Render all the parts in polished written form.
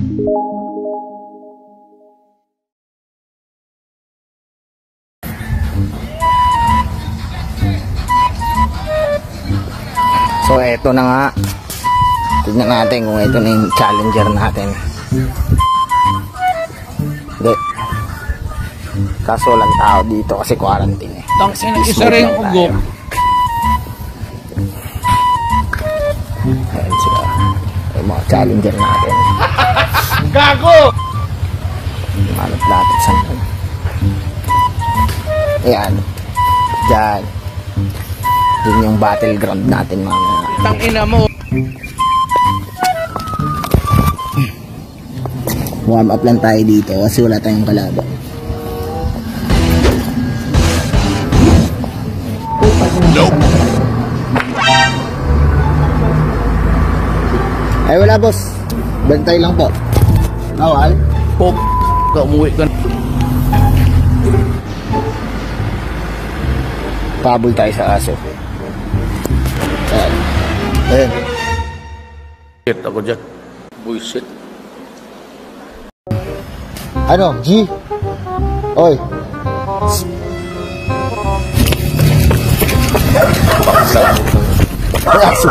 So eto na nga. Tignan natin kung ito na yung challenger natin. Hindi. Kaso walang tao dito kasi quarantine eh. Tangsin na isa rin yung ugo. Ayan sila. Yung mga challenger natin. Gago! Malap-lapit sa mga. Ayan. Diyan. Yun yung battleground natin mamaya. Tangina mo. Warm up lang tayo dito kasi wala tayong kalaban. Nope. Ay wala boss. Bantay lang po. Bawal. Pop. Umuwi ka. Pabol tayo sa aso. Ayan. Ayan. Shit ako dyan. Bullshit. Ano? G? Oy. Aso.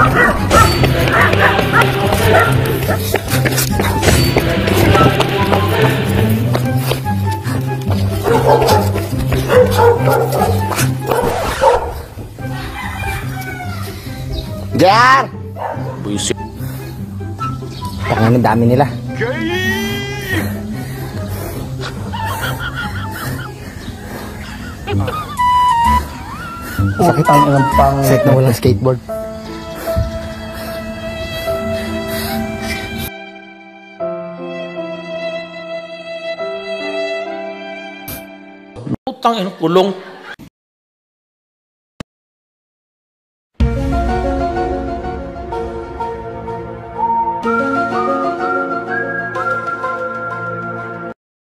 Jar! Bullshit. Tangan ang dami nila. Sakit ang pang... Sakit na walang skateboard. Putang ina kulong.